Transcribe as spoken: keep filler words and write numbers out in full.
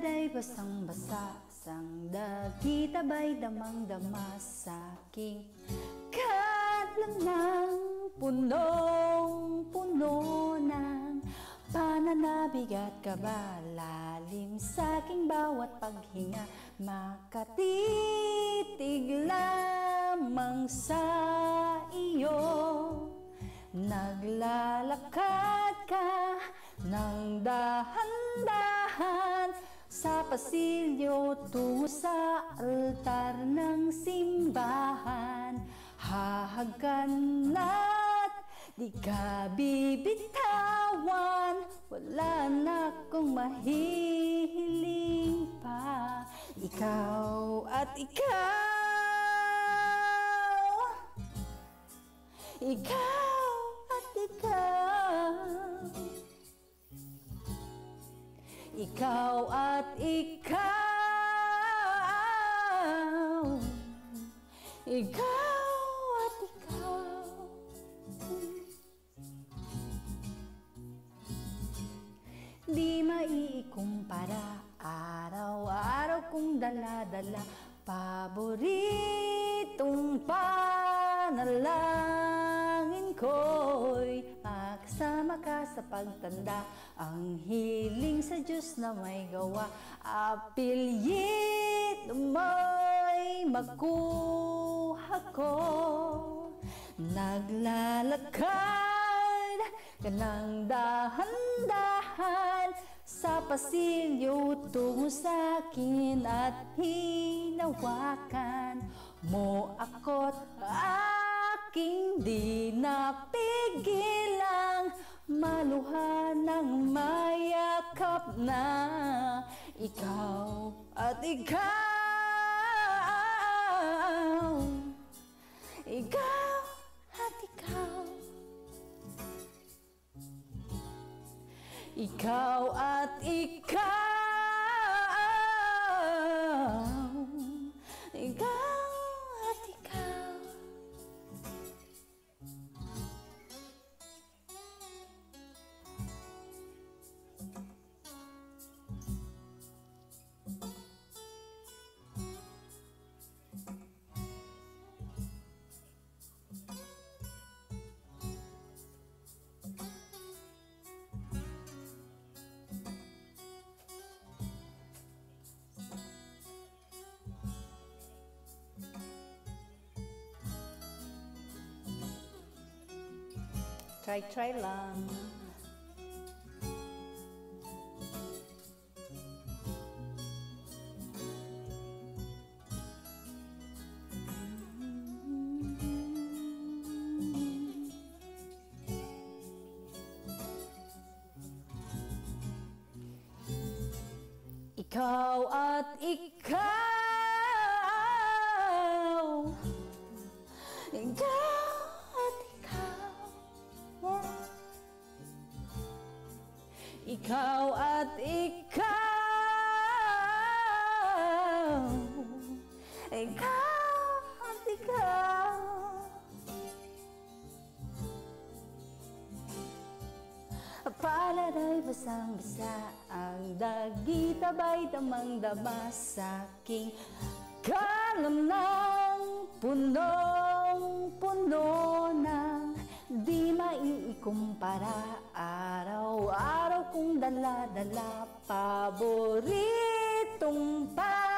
Palada'y basang-basa, sangdagi tabay damang-dama sa'king kadlang ng punong-puno ng pananabig at kaba. Lalim sa'king bawat paghinga, makatitig lamang sa iyo. Naglalakad ka ng dahan-dahan sa pasilyo tungo sa altar ng simbahan. Hahagan na't di ka bibitawan, wala na akong mahihiling pa. Ikaw at ikaw, ikaw at ikaw, ikaw at ikaw, ikaw at ikaw. Di maiikumpara, araw-araw kong dala-dala, paboritong panalangin ko'y makasama ka sa pagtanda. Ang hiling sa Diyos na may gawa, apilyin mo'y makuha ko. Naglalakad ka ng dahan-dahan sa pasilyo tungo sa'kin at hinawakan mo ako't aking di napigilang maluha ng mayakap na. Ikaw at ikaw, ikaw at ikaw, ikaw at ikaw, ikaw at ikaw. Try-try lang. Ikaw at ikaw, ikaw at ikaw, ikaw at ikaw, ikaw at ikaw. Palada'y basang-basa, ang dagi tabay damang-dama sa'king kalam ng punong-puno ng di maiikumpara. Araw-araw kong dala-dala, paboritong pa